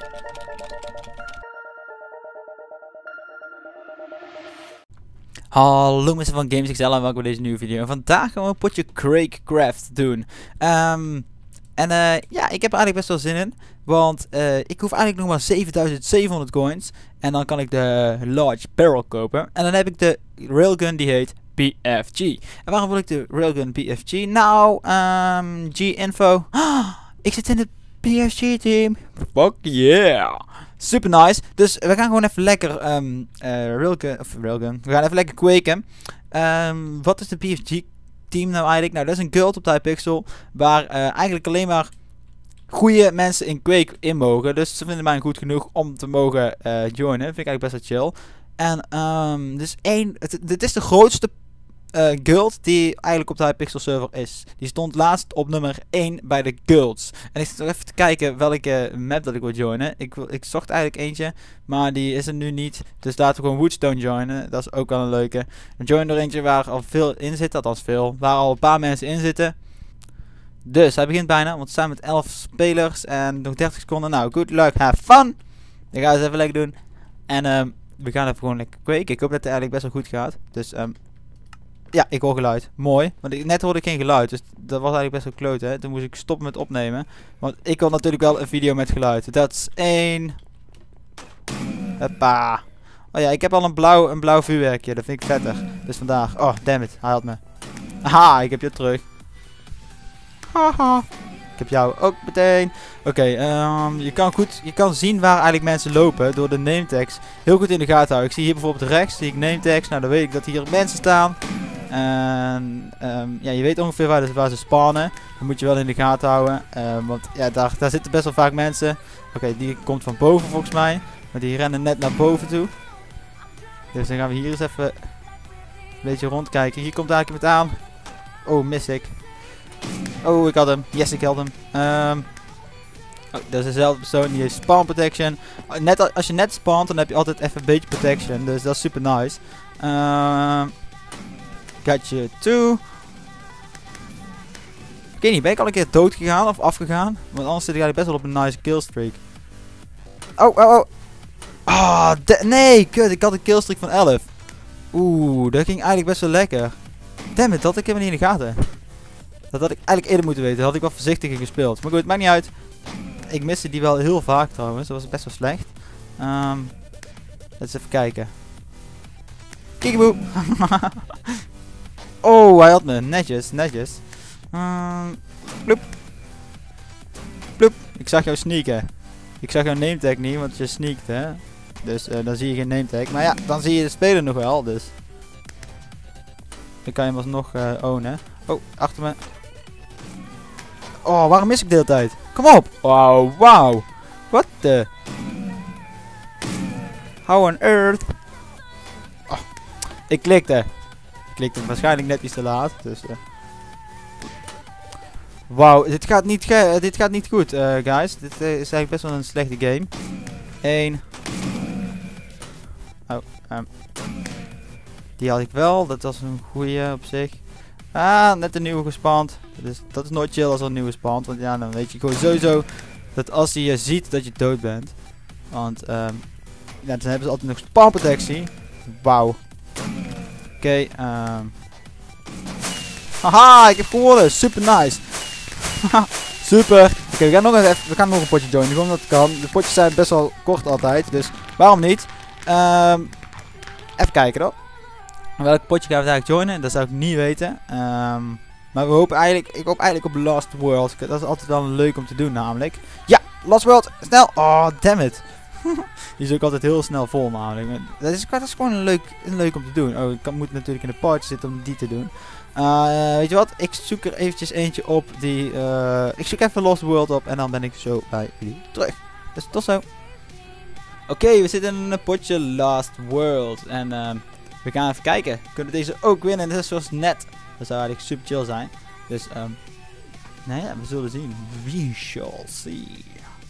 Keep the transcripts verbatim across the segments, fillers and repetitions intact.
Hallo mensen van GamesXL en welkom bij deze nieuwe video. En vandaag gaan we een potje Craigcraft doen. Um, en uh, ja, ik heb er eigenlijk best wel zin in. Want uh, ik hoef eigenlijk nog maar zevenduizend zevenhonderd coins. En dan kan ik de Large Barrel kopen. En dan heb ik de Railgun die heet B F G. En waarom wil ik de Railgun B F G? Nou, um, G-info. Oh, ik zit in het B F G team. Fuck yeah. Super nice. Dus we gaan gewoon even lekker um, uh, railgun, of railgun. We gaan even lekker kweken. Um, wat is de B F G team nou eigenlijk? Nou, dat is een guild op Hypixel. Waar uh, eigenlijk alleen maar goede mensen in Quake in mogen. Dus ze vinden mij goed genoeg om te mogen uh, joinen. Vind ik eigenlijk best wel chill. En um, dus één, het, dit is de grootste uh, guild die eigenlijk op de Hypixel server is. Die stond laatst op nummer één bij de guilds. En ik zit nog even te kijken welke map dat ik wil joinen. Ik, wil, ik zocht eigenlijk eentje, maar die is er nu niet. Dus laten we gewoon Woodstone joinen. Dat is ook wel een leuke. We joinen er eentje waar al veel in zit, althans veel. Waar al een paar mensen in zitten. Dus hij begint bijna, want we staan met elf spelers en nog dertig seconden. Nou, good luck, have fun! Dan gaan we eens even lekker doen. En um, we gaan even gewoon lekker kweken. Ik hoop dat het eigenlijk best wel goed gaat. Dus um, ja, ik hoor geluid. Mooi. Want ik, net hoorde ik geen geluid. Dus dat was eigenlijk best wel kloot, hè. Toen moest ik stoppen met opnemen. Want ik wil natuurlijk wel een video met geluid. Dat is één. Hoppa. Oh ja, ik heb al een blauw, een blauw vuurwerkje. Dat vind ik vetter. Dus vandaag. Oh, damn it. Hij had me. Aha, ik heb je terug. Haha. Ik heb jou ook meteen. Oké, okay, um, je kan goed, je kan zien waar eigenlijk mensen lopen door de nametags heel goed in de gaten houden. Ik zie hier bijvoorbeeld rechts, zie ik nametags. Nou, dan weet ik dat hier mensen staan. En um, ja, je weet ongeveer waar, de, waar ze spawnen. Dat moet je wel in de gaten houden. Um, want ja, daar, daar zitten best wel vaak mensen. Oké, okay, die komt van boven volgens mij. Maar die rennen net naar boven toe. Dus dan gaan we hier eens even een beetje rondkijken. Hier komt eigenlijk iemand aan. Oh, mis ik. Oh, ik had hem. Yes, ik had hem. Um, oh, dat is dezelfde persoon. Die heeft spawn protection. Net als je net spawnt, dan heb je altijd even een beetje protection. Dus dat is super nice. Um, got you too. Ik weet niet, ben ik al een keer dood gegaan of afgegaan? Want anders zit ik eigenlijk best wel op een nice killstreak. Oh, oh, oh. Ah, oh, nee, kut. Ik had een killstreak van elf. Oeh, dat ging eigenlijk best wel lekker. Damn it, dat had ik helemaal niet in de gaten. Dat had ik eigenlijk eerder moeten weten. Dat had ik wel voorzichtiger gespeeld. Maar goed, het maakt niet uit. Ik miste die wel heel vaak trouwens. Dat was best wel slecht. Um, laten we eens even kijken. Kiekeboe. Oh, hij had me. Netjes, netjes. Um, ploep. Ploep. Ik zag jou sneaken. Ik zag jouw nametag niet, want je sneakt, hè. Dus uh, dan zie je geen nametag. Maar ja, dan zie je de speler nog wel, dus. Dan kan je hem alsnog uh, ownen. Oh, achter me. Oh, waarom mis ik de hele tijd? Kom op! Wow, wow. What the? How on earth? Oh, ik klikte. Ik klikte waarschijnlijk net iets te laat. Dus, uh. Wauw, dit gaat niet, ge dit gaat niet goed, uh, guys. Dit uh, is eigenlijk best wel een slechte game. Eén. Oh, um. Die had ik wel. Dat was een goeie op zich. Ah, net een nieuwe gespawnd. Dus dat is nooit chill als er een nieuwe spawnt. Want ja, dan weet je gewoon sowieso dat als hij je ziet dat je dood bent. Want um, ja, dan hebben ze altijd nog spawnprotectie. Wauw. Oké, okay, um. Haha, ik heb gewonnen. Super nice. Super. Oké, okay, we gaan nog even, we gaan nog een potje joinen. Gewoon dat het kan. De potjes zijn best wel kort altijd. Dus waarom niet? Um, even kijken hoor. Welk potje gaan we eigenlijk joinen? Dat zou ik niet weten. Um, maar we hopen eigenlijk, ik hoop eigenlijk op Lost World. Dat is altijd wel leuk om te doen namelijk. Ja, Lost World, snel. Oh, damn it. Die is ook altijd heel snel vol namelijk. Dat is, dat is gewoon een leuk, een leuk om te doen. Oh, ik kan, moet natuurlijk in de party zitten om die te doen. Uh, weet je wat? Ik zoek er eventjes eentje op die... Uh, ik zoek even Lost World op en dan ben ik zo bij jullie terug. Dus tot zo. Oké, okay, we zitten in een potje Lost World. En... Uh, we gaan even kijken. Kunnen we deze ook winnen? Net zoals net. Dat zou eigenlijk super chill zijn. Dus, um, nou ja, we zullen zien. We shall see.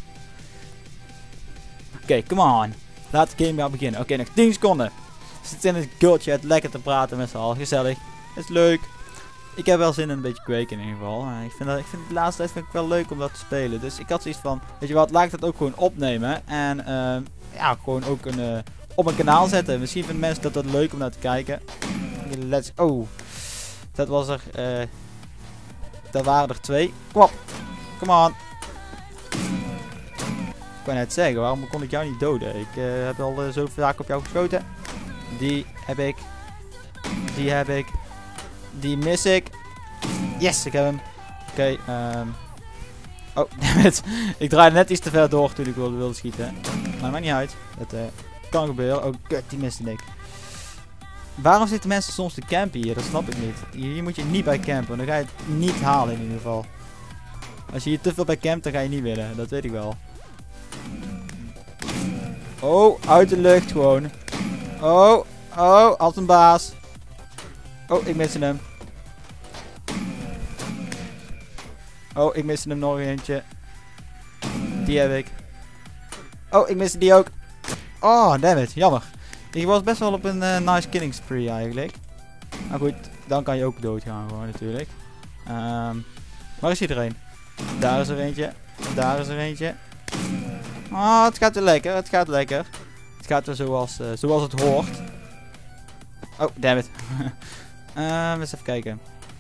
Oké, okay, come on. Laat de game gaan beginnen. Oké, okay, nog tien seconden. We zitten in het guildje. Het lekker te praten met z'n allen. Gezellig. Is leuk. ik heb wel zin in een beetje Quake in ieder geval. Uh, ik, vind dat, ik vind de laatste tijd vind ik wel leuk om dat te spelen. Dus ik had zoiets van, weet je wat, laat ik dat ook gewoon opnemen. En uh, ja, gewoon ook een, uh, op mijn kanaal zetten. Misschien vinden mensen dat dat leuk om naar te kijken. Let's, oh, dat was er, uh, dat waren er twee. Kom op, come on. Ik wou net zeggen, waarom kon ik jou niet doden? Ik uh, heb al uh, zoveel vaak op jou geschoten. Die heb ik. Die heb ik. Die mis ik. Yes, ik heb hem. Oké, okay, um. oh, dammit. Ik draaide net iets te ver door toen ik wilde, wilde schieten. Maar dat maakt niet uit. Dat uh, kan gebeuren. Oh, kut, die miste ik. Waarom zitten mensen soms te campen hier? Dat snap ik niet. Hier moet je niet bij campen. Dan ga je het niet halen in ieder geval. Als je hier te veel bij campt, dan ga je niet winnen. Dat weet ik wel. Oh, uit de lucht gewoon. Oh, oh, als een baas. Oh, ik miste hem. Oh, ik miste hem nog eentje. Die heb ik. Oh, ik miste die ook. Oh, dammit, jammer. Ik was best wel op een uh, nice killing spree eigenlijk. Maar goed, dan kan je ook doodgaan gewoon natuurlijk. Um, waar is iedereen? Daar is er eentje. Daar is er eentje. Oh, het gaat weer lekker. Het gaat lekker. Het gaat weer zoals, uh, zoals het hoort. Oh, dammit. uh, eens even kijken.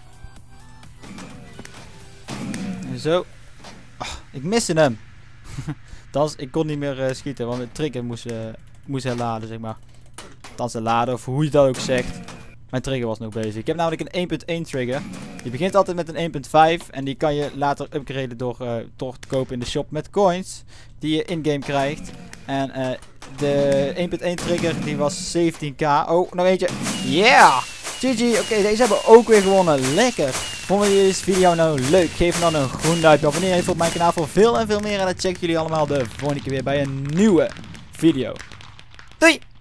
Zo. Oh, ik miste hem. Thans, ik kon niet meer uh, schieten, want de trigger moest, uh, moest herladen, zeg maar. Thans herladen, of hoe je dat ook zegt. Mijn trigger was nog bezig. Ik heb namelijk een één punt één trigger. Die begint altijd met een één punt vijf. En die kan je later upgraden door uh, toch te kopen in de shop met coins. Die je in-game krijgt. En uh, de één punt één trigger die was zeventien k. Oh, nog eentje. Yeah! G G. Oké, okay, deze hebben we ook weer gewonnen. Lekker. Vonden jullie deze video nou leuk? Geef dan een groen duimpje. Abonneer even op mijn kanaal voor veel en veel meer. En dan checken jullie allemaal de volgende keer weer bij een nieuwe video. Doei!